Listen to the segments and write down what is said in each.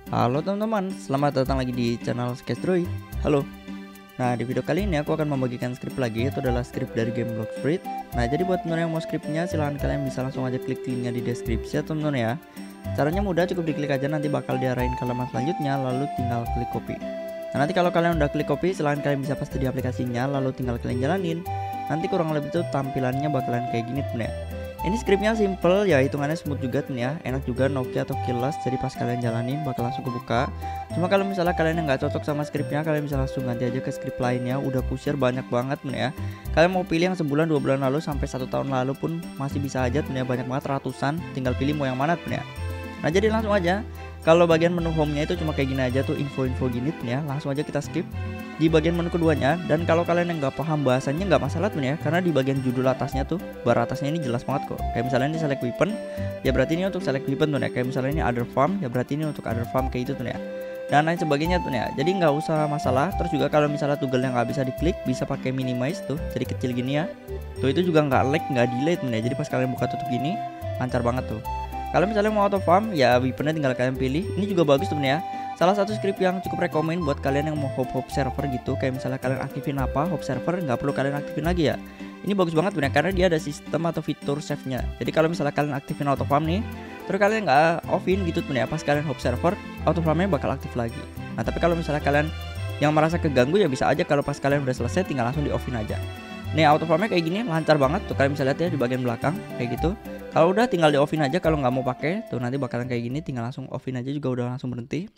Halo teman-teman, selamat datang lagi di channel Sketch Droid. Halo. Nah, di video kali ini aku akan membagikan skrip lagi, itu adalah skrip dari game Bloxfruit. Nah, jadi buat teman-teman yang mau skripnya, silahkan kalian bisa langsung aja klik linknya di deskripsi ya teman-teman ya. Caranya mudah, cukup diklik aja, nanti bakal diarahin ke halaman selanjutnya, lalu tinggal klik copy. Nah, nanti kalau kalian udah klik copy, silahkan kalian bisa paste di aplikasinya, lalu tinggal kalian jalanin. Nanti kurang lebih tuh tampilannya bakalan kayak gini teman ya. Ini skripnya simple ya, hitungannya smooth juga temen ya, enak juga Nokia atau kilas, jadi pas kalian jalanin bakal langsung kebuka. Cuma kalau misalnya kalian yang nggak cocok sama skripnya, kalian bisa langsung ganti aja ke skrip lainnya. Udah kusir banyak banget temen ya. Kalian mau pilih yang sebulan 2 bulan lalu sampai 1 tahun lalu pun masih bisa aja temen ya, banyak banget ratusan, tinggal pilih mau yang mana temen ya. Nah, jadi langsung aja, kalau bagian menu home-nya itu cuma kayak gini aja tuh, info-info gini temen ya, langsung aja kita skip di bagian menu keduanya. Dan kalau kalian yang nggak paham bahasanya nggak masalah temen ya, karena di bagian judul atasnya tuh, bar atasnya ini jelas banget kok. Kayak misalnya ini select weapon, ya berarti ini untuk select weapon tuh ya. Kayak misalnya ini other farm, ya berarti ini untuk other farm kayak itu tuh ya, dan lain sebagainya tuh ya. Jadi nggak usah masalah. Terus juga kalau misalnya toggle-nya nggak bisa diklik, bisa pakai minimize tuh, jadi kecil gini ya. Tuh itu juga nggak lag, nggak delay tuh ya. Jadi pas kalian buka tutup gini, lancar banget tuh. Kalau misalnya mau auto farm, ya weaponnya tinggal kalian pilih. Ini juga bagus tuh ya. Salah satu script yang cukup rekomen buat kalian yang mau hop server gitu. Kayak misalnya kalian aktifin apa hop server, nggak perlu kalian aktifin lagi ya. Ini bagus banget bener, karena dia ada sistem atau fitur save-nya. Jadi kalau misalnya kalian aktifin auto farm nih, terus kalian nggak offin gitu ya, pas kalian hop server, auto farmnya bakal aktif lagi. Nah, tapi kalau misalnya kalian yang merasa keganggu, ya bisa aja kalau pas kalian udah selesai tinggal langsung di offin aja. Nih auto farmnya kayak gini, lancar banget tuh, kalian bisa lihat ya di bagian belakang kayak gitu. Kalau udah tinggal di offin aja, kalau nggak mau pakai tuh nanti bakalan kayak gini, tinggal langsung offin aja juga udah langsung berhenti.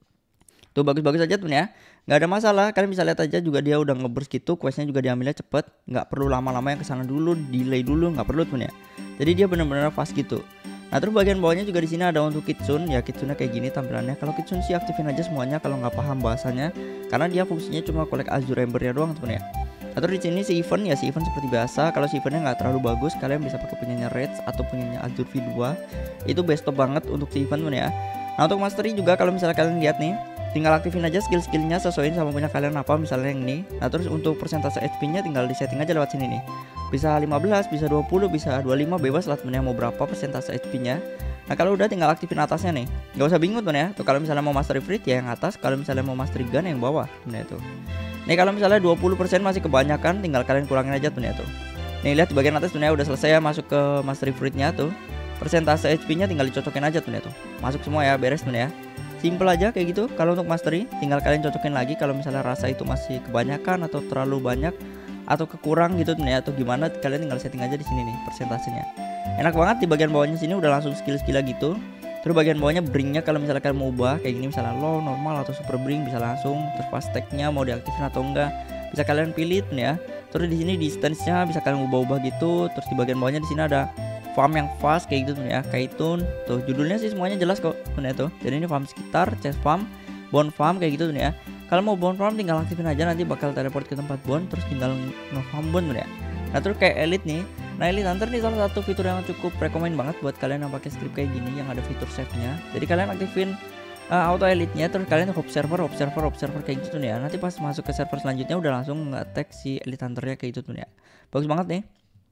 Tuh bagus-bagus aja tuh ya, nggak ada masalah. Kalian bisa lihat aja juga dia udah ngeburst gitu, questnya juga diambilnya cepet, nggak perlu lama-lama yang kesana dulu, delay dulu, nggak perlu tuh ya. Jadi dia bener-bener fast gitu. Nah, terus bagian bawahnya juga di sini ada untuk kitsune ya, kitsunenya kayak gini tampilannya. Kalau kitsune sih aktifin aja semuanya kalau nggak paham bahasanya, karena dia fungsinya cuma collect azure embernya doang tuh ya. Nah, terus di sini si event ya, si event seperti biasa. Kalau si eventnya nggak terlalu bagus, kalian bisa pakai punyanya Reds atau punyanya Azure V2. Itu best top banget untuk si event tuh ya. Nah, untuk mastery juga kalau misalnya kalian lihat nih, tinggal aktifin aja skill-skillnya sesuaiin sama punya kalian apa, misalnya yang ini. Nah, terus untuk persentase HP-nya tinggal disetting aja lewat sini nih. Bisa 15, bisa 20, bisa 25, bebas lah temennya mau berapa persentase HP-nya. Nah, kalau udah tinggal aktifin atasnya nih. Nggak usah bingung tuh ya. Tuh kalau misalnya mau mastery fruit ya yang atas, kalau misalnya mau mastery gun yang bawah. Nah, itu. Nih kalau misalnya 20% masih kebanyakan, tinggal kalian kurangin aja tuh ya tuh. Nih lihat di bagian atas tuh ya, udah selesai ya masuk ke mastery fruit-nya tuh. Persentase HP-nya tinggal dicocokin aja tuh ya tuh. Masuk semua ya, beres tuh ya. Simple aja kayak gitu. Kalau untuk mastery tinggal kalian cocokin lagi kalau misalnya rasa itu masih kebanyakan atau terlalu banyak atau kekurang gitu tuh ya, atau gimana, kalian tinggal setting aja di sini nih persentasenya. Enak banget di bagian bawahnya sini udah langsung skill-skillnya gitu. Terus bagian bawahnya bringnya kalau misalnya kalian mau ubah kayak gini, misalnya low, normal atau super bring bisa langsung. Terus fast tag-nya mau diaktifin atau enggak bisa kalian pilih tuh ya. Terus di sini distance-nya bisa kalian ubah-ubah gitu. Terus di bagian bawahnya di sini ada farm yang fast kayak gitu tuh ya, kaitun. Tuh judulnya sih semuanya jelas kok tuh ya tuh. Jadi ini farm sekitar, chest farm, bone farm kayak gitu tuh ya. Kalau mau bone farm tinggal aktifin aja, nanti bakal teleport ke tempat bone, terus tinggal nge-farm bone tuh ya. Nah, terus kayak elite nih. Nah, Elite Hunter nih salah satu fitur yang cukup rekomen banget buat kalian yang pakai script kayak gini yang ada fitur save-nya. Jadi kalian aktifin auto elite-nya, terus kalian hop server kayak gitu nih ya. Nanti pas masuk ke server selanjutnya udah langsung nge-attack si Elite Hunter-nya kayak gitu tuh ya. Bagus banget nih.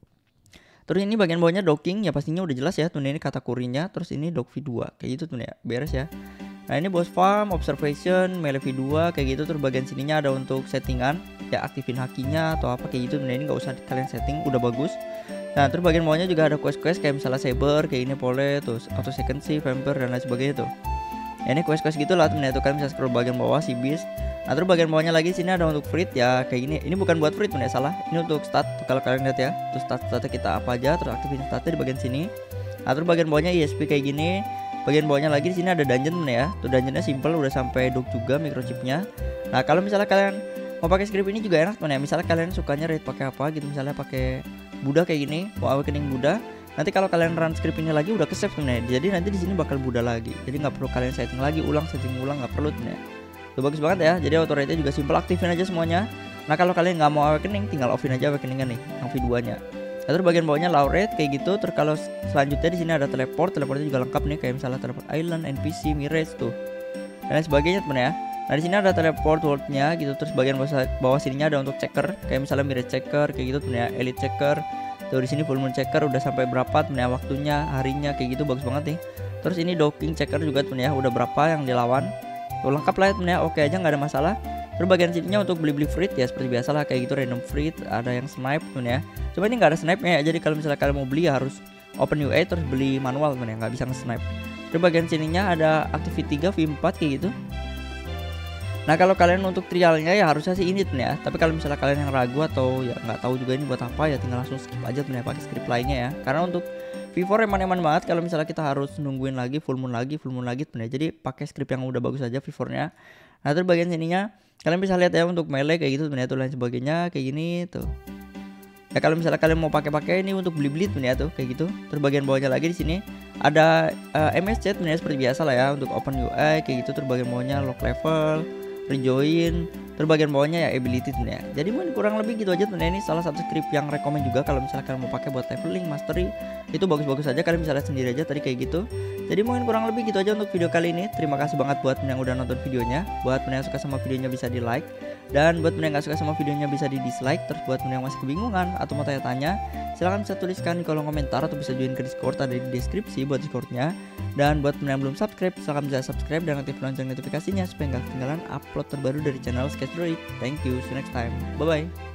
Terus ini bagian bawahnya docking ya, pastinya udah jelas ya tuh ini kategorinya. Terus ini dock V2 kayak gitu tuh ya. Beres ya. Nah, ini boss farm, observation, melee V2 kayak gitu. Terus bagian sininya ada untuk settingan ya, aktifin hakinya atau apa kayak gitu. Nah, ini nggak usah kalian setting, udah bagus. Nah, terus bagian bawahnya juga ada quest-quest kayak misalnya saber kayak ini, pole, terus auto second vampire dan lain sebagainya tuh. Ya, ini quest-quest gitulah temen-temen, itu kalian bisa scroll bagian bawah si beast. Nah, terus bagian bawahnya lagi sini ada untuk fruit ya kayak gini. Ini bukan buat fruit temen ya, salah. Ini untuk stat tuh, kalau kalian lihat ya. Terus stat-statnya kita apa aja, terus aktifin statnya di bagian sini. Nah, terus bagian bawahnya ESP kayak gini. Bagian bawahnya lagi di sini ada dungeon temen ya. Tuh dungeonnya simple, udah sampai dock juga microchipnya. Nah, kalau misalnya kalian mau pakai script ini juga enak temen ya. Misalnya kalian sukanya raid pakai apa gitu, misalnya pakai Buddha kayak gini, mau awakening Buddha. Nanti kalau kalian run script ini lagi udah ke save temen ya. Jadi nanti di sini bakal Buddha lagi. Jadi nggak perlu kalian setting lagi, setting ulang nggak perlu temen ya. Tuh bagus banget ya. Jadi auto rate-nya juga simple, aktifin aja semuanya. Nah, kalau kalian nggak mau awakening tinggal offin aja awakeningan nih, yang V2-nya. Nah, terus bagian bawahnya low rate kayak gitu. Terus kalau selanjutnya di sini ada teleportnya juga lengkap nih, kayak misalnya teleport island, NPC, mirage tuh dan lain sebagainya temen ya. Nah, di sini ada teleport world-nya gitu. Terus bagian bawah sininya ada untuk checker, kayak misalnya mirage checker kayak gitu temen ya, elite checker. Tuh di sini full moon checker udah sampai berapa temen ya, waktunya, harinya kayak gitu, bagus banget nih. Terus ini docking checker juga temen ya, udah berapa yang dilawan. Tuh lengkap lah ya temen ya, oke aja nggak ada masalah. Terus bagian sininya untuk beli-beli fruit ya seperti biasa lah kayak gitu, random fruit, ada yang snipe temen ya. Cuma ini nggak ada snipe-nya ya, jadi kalau misalnya kalian mau beli ya harus open UA terus beli manual temen ya, nggak bisa nge-snipe. Terus bagian sininya ada activity 3 V4 kayak gitu. Nah kalau kalian untuk trialnya ya harusnya sih ini temen ya. Tapi kalau misalnya kalian yang ragu atau ya nggak tahu juga ini buat apa ya, tinggal langsung skip aja temen ya, pakai script lainnya ya. Karena untuk V4 eman-eman banget kalau misalnya kita harus nungguin lagi full moon lagi temen ya. Jadi pakai script yang udah bagus aja V4-nya. Nah terus bagian sininya kalian bisa lihat ya untuk melee kayak gitu temen ya, tuh lain sebagainya kayak gini tuh. Ya kalau misalnya kalian mau pakai ini untuk beli-beli temen ya tuh kayak gitu. Terus bagian bawahnya lagi di sini ada MSC temen ya, seperti biasa lah ya untuk open UI kayak gitu. Terus bagian bawahnya lock level, rejoin, terus bagian bawahnya ya ability temen ya. Jadi mungkin kurang lebih gitu aja temen ya. Ini salah satu script yang rekomend juga kalau misalnya kalian mau pakai buat leveling, mastery, itu bagus-bagus aja. Kalian bisa lihat sendiri aja tadi kayak gitu. Jadi mungkin kurang lebih gitu aja untuk video kali ini. Terima kasih banget buat yang udah nonton videonya. Buat yang suka sama videonya bisa di like, dan buat yang gak suka sama videonya bisa di dislike. Terus buat yang masih kebingungan atau mau tanya-tanya, silahkan bisa tuliskan di kolom komentar atau bisa join ke Discord, ada di deskripsi buat Discordnya. Dan buat yang belum subscribe, silahkan bisa subscribe dan aktif lonceng notifikasinya supaya nggak ketinggalan upload terbaru dari channel Sketch Droid. Thank you, see you next time, bye bye.